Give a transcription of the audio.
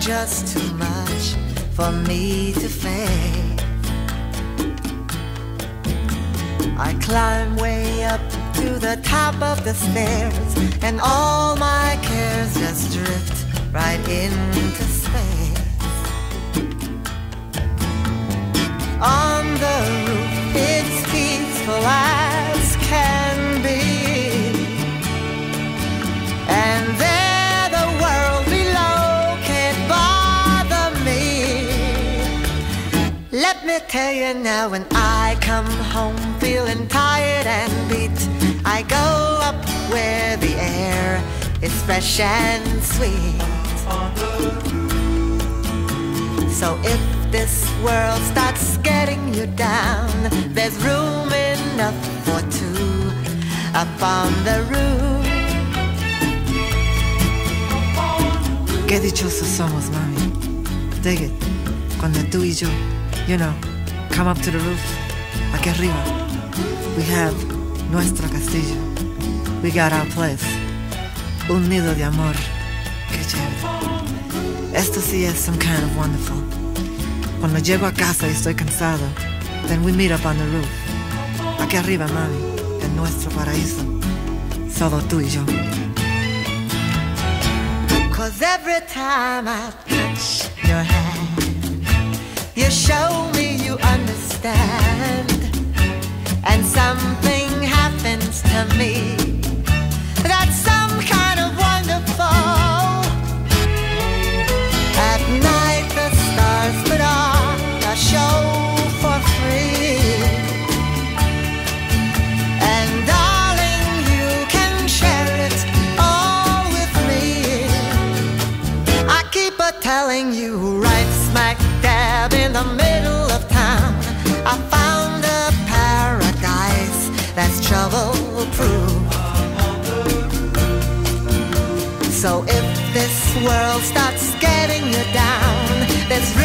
just too much for me to face. I climb way up to the top of the stairs, and all my cares just drift right into space. On the roof, it's peaceful as can be, and there the world below can't bother me. Let me tell you now, when I come home feeling tired and beat, I go up where the air is fresh and sweet. So if this world starts getting you down, there's room enough for two up on the roof. Qué dichosos somos, mami. Dig it. Cuando tú y yo, you know, come up to the roof. Aquí arriba, we have nuestro castillo. We got our place. Un nido de amor. Qué chévere. Esto sí es some kind of wonderful. Cuando llego a casa y estoy cansado, then we meet up on the roof. Aquí arriba, mami, en nuestro paraíso. Solo tú y yo. 'Cause every time I touch your hand, you show me you understand. And something happens to me that's some kind of wonderful. At night the stars put on a show for free, and darling, you can share it all with me. I keep a telling you, right smack dab in the middle of town, I found a paradise that's trouble-proof. So if this world starts getting you down, there's